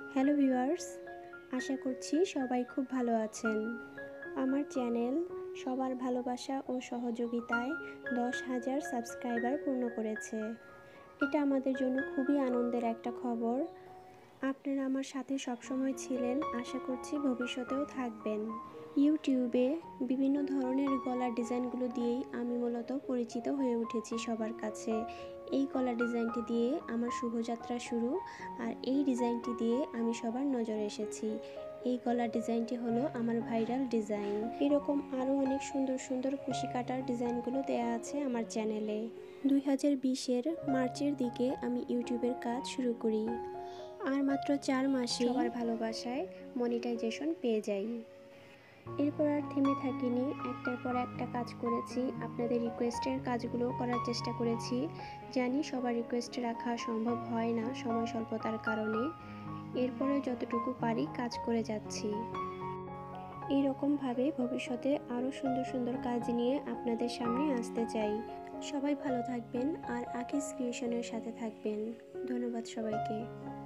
Hello viewers, আশা করছি সবাই খুব ভালো আছেন। আমার চ্যানেল সবার ভালোবাসা ও সহযোগিতায় 10,000 সাবস্ক্রাইবার পূর্ণ করেছে। এটা আমাদের জন্য খুবই আনন্দের একটা খবর। আপনারা আমার সাথে সবসময় ছিলেন, আশা করছি ভবিষ্যতেও থাকবেন। ইউটিউবে বিভিন্ন ধরনের গলার ডিজাইনগুলো দিয়েই আমি মূলত পরিচিত হয়ে উঠেছি সবার কাছে। এই গলার ডিজাইনটি দিয়ে আমার শুভযাত্রা শুরু, আর এই ডিজাইনটি দিয়ে আমি সবার নজরে এসেছি। এই গলার ডিজাইনটি হলো আমার ভাইরাল ডিজাইন। এরকম আরও অনেক সুন্দর সুন্দর কুশি কাটার ডিজাইনগুলো দেয়া আছে আমার চ্যানেলে। 2020-এর মার্চের দিকে আমি ইউটিউবের কাজ শুরু করি, আর মাত্র 4 মাসে সবার ভালোবাসায় মনিটাইজেশন পেয়ে যাই। এরপর আর থেমে থাকিনি, একটার পর একটা কাজ করেছি। আপনাদের রিকোয়েস্টের কাজগুলো করার চেষ্টা করেছি। জানি সবার রিকোয়েস্ট রাখা সম্ভব হয় না সময় স্বল্পতার কারণে। এরপরে যতটুকু পারি কাজ করে যাচ্ছি। এইরকমভাবে ভবিষ্যতে আরও সুন্দর সুন্দর কাজ নিয়ে আপনাদের সামনে আসতে চাই। সবাই ভালো থাকবেন আর আকিস ক্রিয়েশনের সাথে থাকবেন। ধন্যবাদ সবাইকে।